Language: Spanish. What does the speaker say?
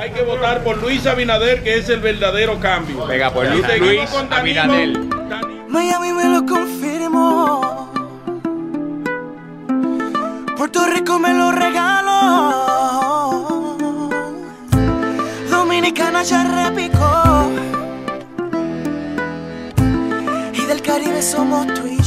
Hay que votar por Luis Abinader, que es el verdadero cambio. Venga, pues Luis Abinader. Miami me lo confirmó. Puerto Rico me lo regaló. Dominicana ya repicó. Y del Caribe somos tú y yo.